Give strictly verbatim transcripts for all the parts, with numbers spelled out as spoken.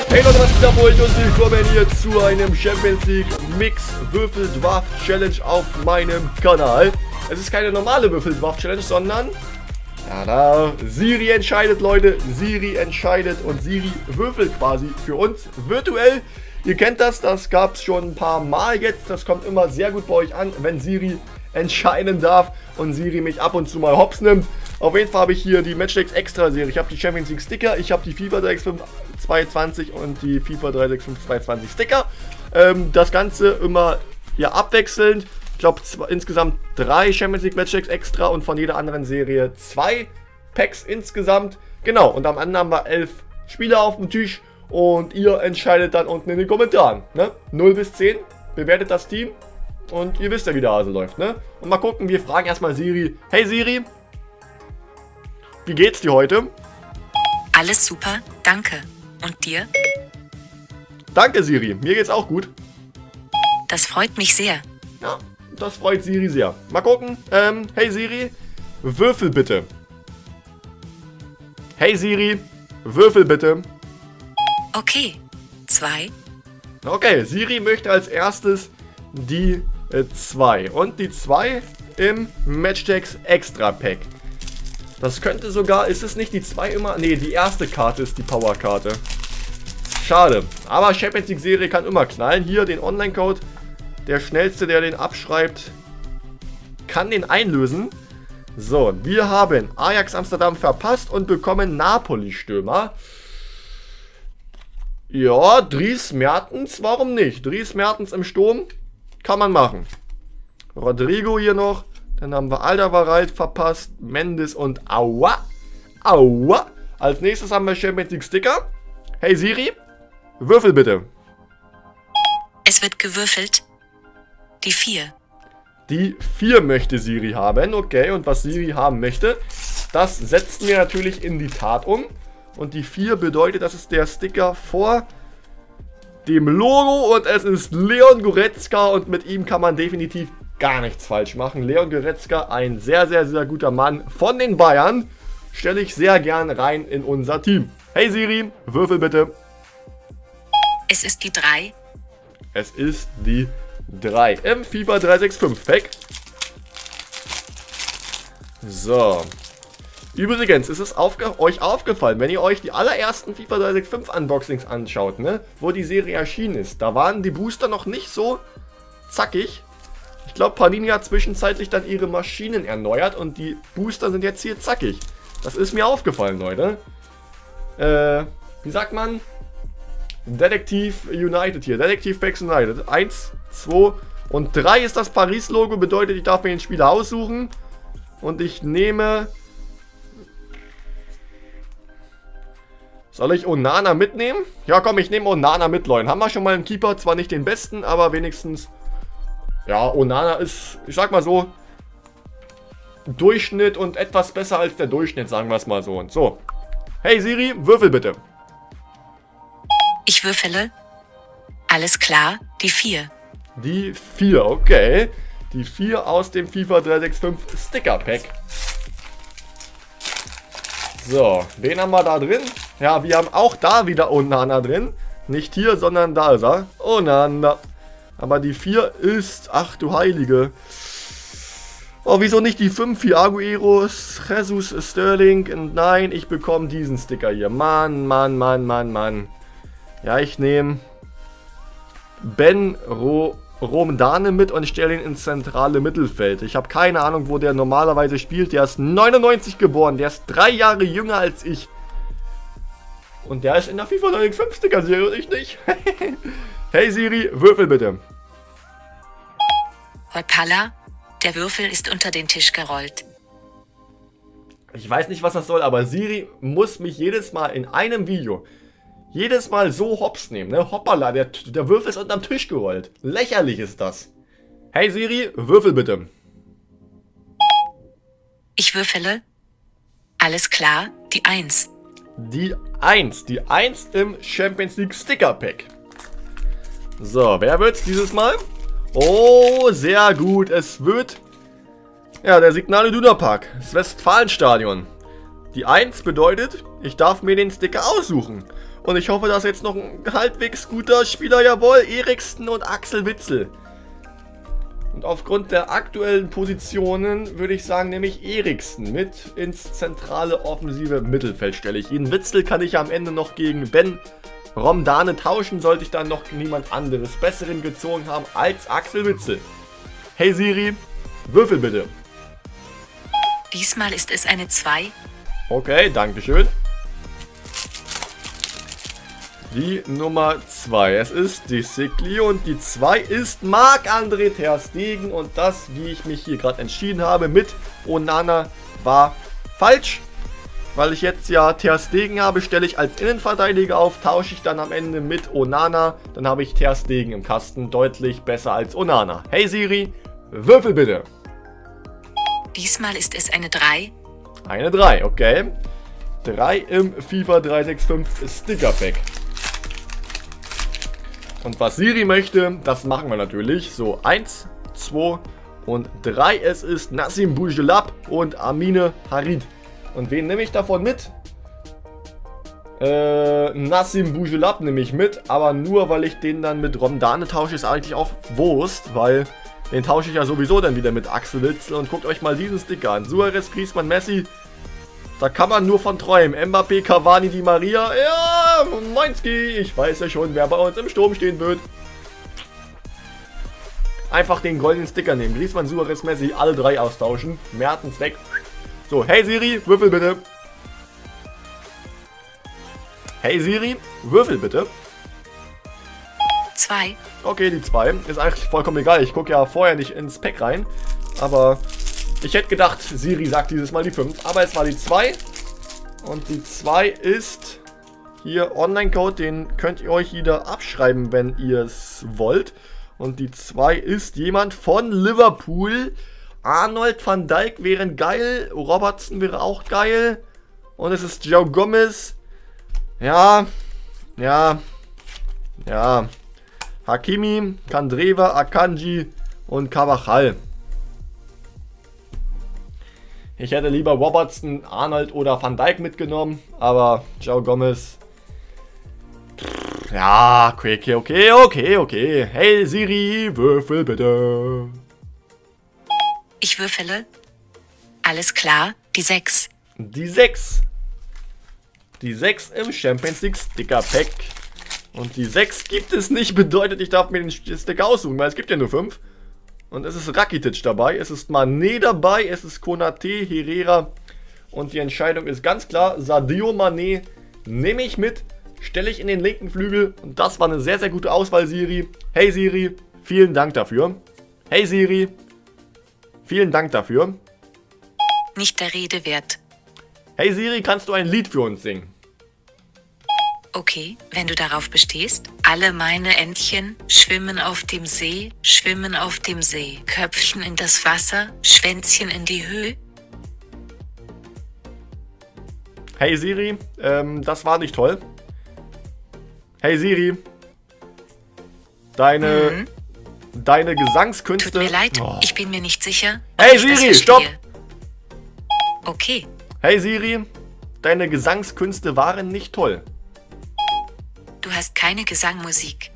Hey Leute, was geht ab euch und willkommen hier zu einem Champions League Mix Würfel Draft Challenge auf meinem Kanal. Es ist keine normale Würfel Draft Challenge, sondern ja, da Siri entscheidet, Leute. Siri entscheidet und Siri würfelt quasi für uns virtuell. Ihr kennt das, das gab es schon ein paar Mal jetzt. Das kommt immer sehr gut bei euch an, wenn Siri entscheiden darf und Siri mich ab und zu mal hops nimmt. Auf jeden Fall habe ich hier die Matchdays Extra Serie. Ich habe die Champions League Sticker, ich habe die FIFA drei sechs fünf zweiundzwanzig und die FIFA drei sechs fünf zweiundzwanzig Sticker. Ähm, das Ganze immer ja abwechselnd. Ich glaube insgesamt drei Champions League Matchdays Extra und von jeder anderen Serie zwei Packs insgesamt. Genau, und am Ende haben wir elf Spieler auf dem Tisch und ihr entscheidet dann unten in den Kommentaren. Ne? null bis zehn, bewertet das Team. Und ihr wisst ja, wie der Hase läuft, ne? Und mal gucken, wir fragen erstmal Siri. Hey Siri, wie geht's dir heute? Alles super, danke. Und dir? Danke Siri, mir geht's auch gut. Das freut mich sehr. Ja, das freut Siri sehr. Mal gucken. Ähm, hey Siri, würfel bitte. Hey Siri, würfel bitte. Okay, zwei. Okay, Siri möchte als erstes die zwei. Und die zwei im Matchdays Extra Pack. Das könnte sogar, ist es nicht die zwei immer? Ne, die erste Karte ist die Power-Karte. Schade. Aber Champions League Serie kann immer knallen. Hier den Online-Code. Der schnellste, der den abschreibt, kann den einlösen. So, wir haben Ajax Amsterdam verpasst und bekommen Napoli-Stürmer. Ja, Dries Mertens, warum nicht? Dries Mertens im Sturm. Kann man machen. Rodrigo hier noch. Dann haben wir Alderweireld verpasst. Mendes und Aua. Aua. Als nächstes haben wir Champions League Sticker. Hey Siri, würfel bitte. Es wird gewürfelt. Die vier. Die vier möchte Siri haben. Okay, und was Siri haben möchte, das setzen wir natürlich in die Tat um. Und die vier bedeutet, das ist der Sticker vor dem Logo und es ist Leon Goretzka und mit ihm kann man definitiv gar nichts falsch machen. Leon Goretzka, ein sehr, sehr, sehr guter Mann von den Bayern, stelle ich sehr gern rein in unser Team. Hey Siri, würfel bitte. Es ist die drei. Es ist die drei im FIFA drei sechs fünf Pack. So. Übrigens, ist es aufge euch aufgefallen, wenn ihr euch die allerersten FIFA drei sechs fünf Unboxings anschaut, ne, wo die Serie erschienen ist, da waren die Booster noch nicht so zackig. Ich glaube, Panini hat zwischenzeitlich dann ihre Maschinen erneuert und die Booster sind jetzt hier zackig. Das ist mir aufgefallen, Leute. Äh, wie sagt man? Detektiv United hier, Detektiv Packs United. eins, zwei und drei ist das Paris-Logo, bedeutet, ich darf mir den Spieler aussuchen. Und ich nehme... Soll ich Onana mitnehmen? Ja, komm, ich nehme Onana mit, Leute. Haben wir schon mal einen Keeper, zwar nicht den besten, aber wenigstens... Ja, Onana ist, ich sag mal so, Durchschnitt und etwas besser als der Durchschnitt, sagen wir es mal so. Und so. Hey Siri, würfel bitte. Ich würfele. Alles klar, die vier. Die vier, okay. Die vier aus dem FIFA drei sechs fünf Sticker Pack. So, wen haben wir da drin? Ja, wir haben auch da wieder Onana drin. Nicht hier, sondern da ist er. Onana. Aber die vier ist... Ach du Heilige. Oh, wieso nicht die fünf? Hier Aguero, Jesus, Sterling. Nein, ich bekomme diesen Sticker hier. Mann, Mann, Mann, Mann, Mann. Ja, ich nehme Ben Ro Romdane mit und stelle ihn ins zentrale Mittelfeld. Ich habe keine Ahnung, wo der normalerweise spielt. Der ist neunundneunzig geboren. Der ist drei Jahre jünger als ich. Und der ist in der FIFA drei sechs fünf Sticker Serie und ich nicht. Hey Siri, würfel bitte. Hoppala, der Würfel ist unter den Tisch gerollt. Ich weiß nicht, was das soll, aber Siri muss mich jedes Mal in einem Video jedes Mal so hops nehmen, ne? Hoppala, der, der Würfel ist unterm Tisch gerollt. Lächerlich ist das. Hey Siri, würfel bitte. Ich würfele. Alles klar, die eins. Die eins. Die eins im Champions League Sticker Pack. So, wer wird's dieses Mal? Oh, sehr gut. Es wird... Ja, der Signal Iduna Park. Das Westfalenstadion. Die eins bedeutet, ich darf mir den Sticker aussuchen. Und ich hoffe, dass jetzt noch ein halbwegs guter Spieler, jawohl, Eriksen und Axel Witsel. Und aufgrund der aktuellen Positionen würde ich sagen, nehme ich Eriksen mit ins zentrale offensive Mittelfeld, stelle ich ihn. Witsel kann ich am Ende noch gegen Ben Romdane tauschen, sollte ich dann noch niemand anderes Besseren gezogen haben als Axel Witsel. Hey Siri, würfel bitte. Diesmal ist es eine zwei. Okay, dankeschön. Die Nummer zwei. Es ist die Sigli und die zwei ist Marc-André ter Stegen. Und das, wie ich mich hier gerade entschieden habe, mit Onana war falsch. Weil ich jetzt ja ter Stegen habe, stelle ich als Innenverteidiger auf, tausche ich dann am Ende mit Onana. Dann habe ich ter Stegen im Kasten, deutlich besser als Onana. Hey Siri, würfel bitte. Diesmal ist es eine drei. Eine drei, okay. drei im FIFA drei sechs fünf Sticker Pack. Und was Siri möchte, das machen wir natürlich. So, eins, zwei und drei. Es ist Nassim Boujelab und Amine Harid. Und wen nehme ich davon mit? Äh, Nassim Boujelab nehme ich mit. Aber nur, weil ich den dann mit Romdane tausche, ist eigentlich auch Wurst. Weil den tausche ich ja sowieso dann wieder mit Axel Witsel. Und guckt euch mal diesen Sticker an. Suarez, Griezmann, Messi. Da kann man nur von träumen. Mbappé, Cavani, Di Maria. Ja, Moinski. Ich weiß ja schon, wer bei uns im Sturm stehen wird. Einfach den goldenen Sticker nehmen. Griezmann, Suarez, Messi, alle drei austauschen. Mertens weg. So, hey Siri, würfel bitte. Hey Siri, würfel bitte. zwei. Okay, die zwei. Ist eigentlich vollkommen egal. Ich gucke ja vorher nicht ins Pack rein. Aber ich hätte gedacht, Siri sagt dieses Mal die fünf. Aber es war die zwei. Und die zwei ist hier Online-Code. Den könnt ihr euch wieder abschreiben, wenn ihr es wollt. Und die zwei ist jemand von Liverpool. Arnold van Dijk wäre geil. Robertson wäre auch geil. Und es ist Joe Gomez. Ja. Ja. Ja. Hakimi, Kandreva, Akanji und Carvajal. Ich hätte lieber Robertson, Arnold oder Van Dijk mitgenommen, aber Joe Gomez. Ja, okay, okay, okay, okay, okay. Hey Siri, würfel bitte. Ich würfele. Alles klar, die sechs. Die sechs. Die sechs im Champions League Sticker Pack. Und die sechs gibt es nicht, bedeutet, ich darf mir den Sticker aussuchen, weil es gibt ja nur fünf. Und es ist Rakitic dabei, es ist Mané dabei, es ist Konate, Herrera. Und die Entscheidung ist ganz klar, Sadio Mané nehme ich mit, stelle ich in den linken Flügel. Und das war eine sehr, sehr gute Auswahl, Siri. Hey Siri, vielen Dank dafür. Hey Siri, vielen Dank dafür. Nicht der Rede wert. Hey Siri, kannst du ein Lied für uns singen? Okay, wenn du darauf bestehst. Alle meine Entchen schwimmen auf dem See, schwimmen auf dem See. Köpfchen in das Wasser, Schwänzchen in die Höhe. Hey Siri, ähm, das war nicht toll. Hey Siri, deine, mhm. deine Gesangskünste... Tut mir leid, oh. ich bin mir nicht sicher. Hey Siri, stopp! Okay. Hey Siri, deine Gesangskünste waren nicht toll. Du hast keine Gesangmusik.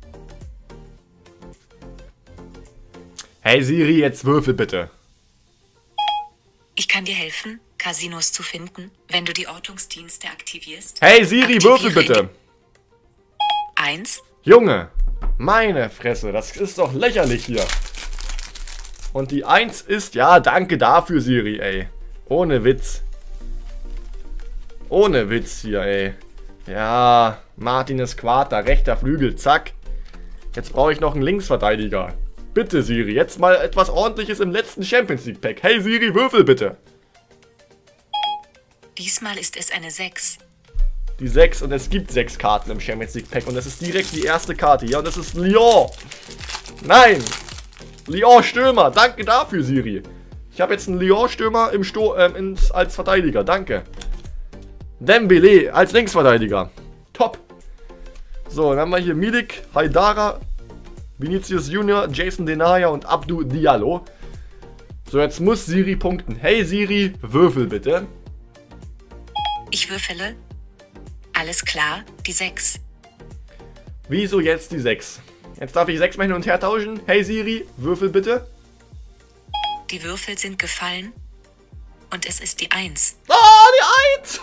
Hey Siri, jetzt würfel bitte. Ich kann dir helfen, Casinos zu finden, wenn du die Ortungsdienste aktivierst. Hey Siri, würfel bitte. Eins. Junge, meine Fresse, das ist doch lächerlich hier. Und die eins ist, ja, danke dafür, Siri, ey. Ohne Witz. Ohne Witz hier, ey. Ja, Martinez Quarta, rechter Flügel, zack. Jetzt brauche ich noch einen Linksverteidiger. Bitte, Siri, jetzt mal etwas Ordentliches im letzten Champions League Pack. Hey, Siri, würfel bitte. Diesmal ist es eine sechs. Die sechs und es gibt sechs Karten im Champions League Pack und das ist direkt die erste Karte hier und das ist Lyon. Nein, Lyon Stürmer, danke dafür, Siri. Ich habe jetzt einen Lyon Stürmer im Sto äh, ins, als Verteidiger, danke. Dembele als Linksverteidiger. Top. So, dann haben wir hier Milik, Haidara, Vinicius Junior, Jason Denaya und Abdou Diallo. So, jetzt muss Siri punkten. Hey Siri, würfel bitte. Ich würfele. Alles klar, die sechs. Wieso jetzt die sechs? Jetzt darf ich sechs mal hin und her tauschen. Hey Siri, würfel bitte. Die Würfel sind gefallen. Und es ist die eins. Ah, die eins!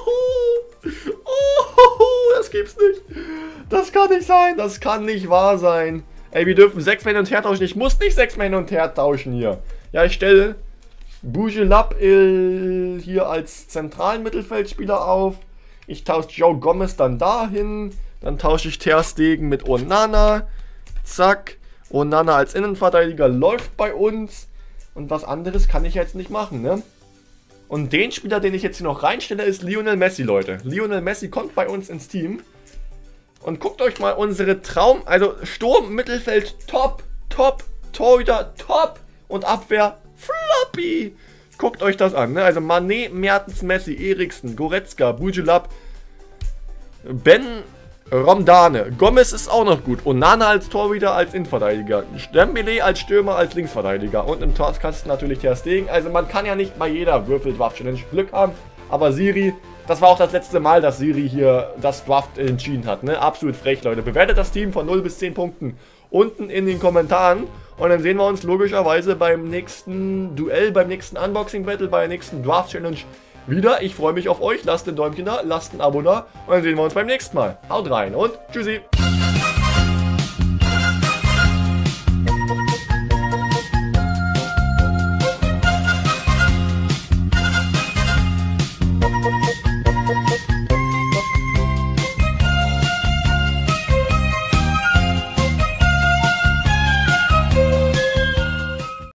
Oh, das gibt's nicht. Das kann nicht sein. Das kann nicht wahr sein. Ey, wir dürfen sechs mal hin und her tauschen. Ich muss nicht sechs mal hin und her tauschen hier. Ja, ich stelle Bujelab hier als zentralen Mittelfeldspieler auf. Ich tausche Joe Gomez dann dahin. Dann tausche ich Ter Stegen mit Onana. Zack. Onana als Innenverteidiger läuft bei uns. Und was anderes kann ich jetzt nicht machen, ne? Und den Spieler, den ich jetzt hier noch reinstelle, ist Lionel Messi, Leute. Lionel Messi kommt bei uns ins Team. Und guckt euch mal unsere Traum... Also Sturm, Mittelfeld, top, top, Torhüter, top. Und Abwehr, floppy. Guckt euch das an, ne? Also Mané, Mertens, Messi, Eriksen, Goretzka, Bujelab, Ben... Romdane. Gomez ist auch noch gut. Onana als Torhüter, als Innenverteidiger. Dembele als Stürmer, als Linksverteidiger. Und im Torkasten natürlich Ter Stegen. Also man kann ja nicht bei jeder Würfel-Draft-Challenge Glück haben. Aber Siri, das war auch das letzte Mal, dass Siri hier das Draft entschieden hat. Ne? Absolut frech, Leute. Bewertet das Team von null bis zehn Punkten unten in den Kommentaren. Und dann sehen wir uns logischerweise beim nächsten Duell, beim nächsten Unboxing-Battle, bei der nächsten Draft-Challenge wieder. Ich freue mich auf euch. Lasst ein Däumchen da, lasst ein Abo da und dann sehen wir uns beim nächsten Mal. Haut rein und tschüssi.